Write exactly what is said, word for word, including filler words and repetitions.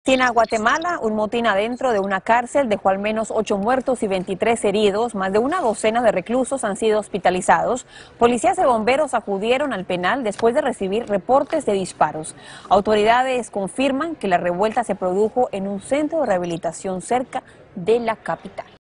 Y en Guatemala, un motín adentro de una cárcel dejó al menos ocho muertos y veintitrés heridos. Más de una docena de reclusos han sido hospitalizados. Policías y bomberos acudieron al penal después de recibir reportes de disparos. Autoridades confirman que la revuelta se produjo en un centro de rehabilitación cerca de la capital.